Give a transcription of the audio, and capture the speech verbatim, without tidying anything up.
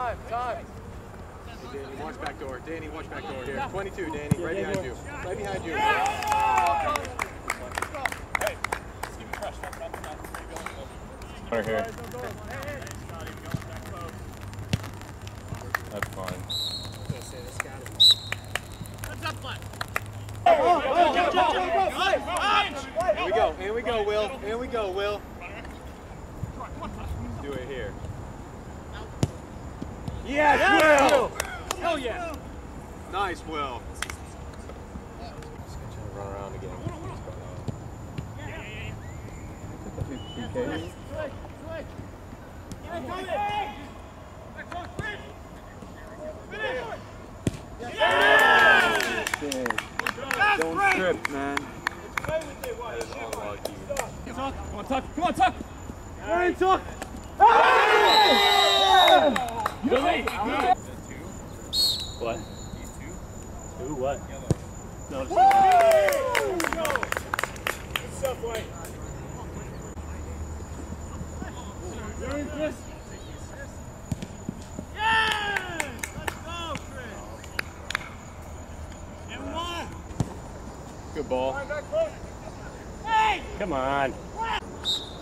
Time, time. Hey, Danny, watch back door. Danny, watch back door here. twenty-two, Danny, right behind you. Right behind you. Hey, just keep it fresh. Right here. That's fine. Here we go, here we go, Will. Here we go, Will. Do it here. Yes, Yes, Will! Hell yeah! Nice, Will. Run around again. Don't trip, man. That is unlucky. Come on, Tuck. Come on, Tuck. All right, Tuck. What? Two what? No, it's Good stuff, White. Chris. Yes! Let's go, Chris. And one. good ball. Hey! Come on.